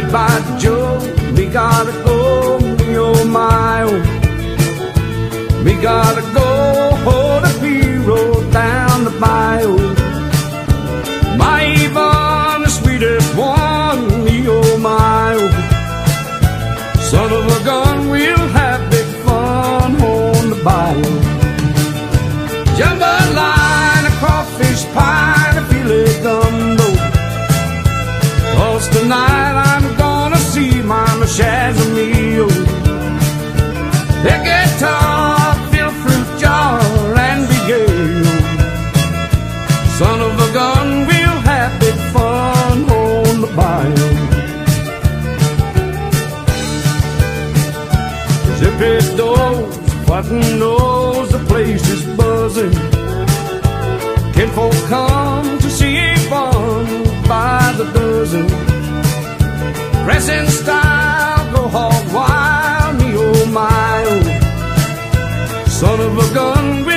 by Joe, me gotta go, me oh my oh. Me gotta go, hold a hero down the bayou. My Yvonne, the sweetest one, me oh my oh. Son of a gun, we'll have big fun on the bayou. Jambalaya, a crawfish pie, a filet gumbo. 'Cause tonight I'm gonna see Mama Shazamio. The guitar, fill fruit jar, and be gay. Son of a gun, we'll have big fun on the bayou. Zippy doors, button nose, the place is buzzing. Kinfolk come to see fun by the dozen. Dressing style, go hog wild, me oh my oh. Son of a gun,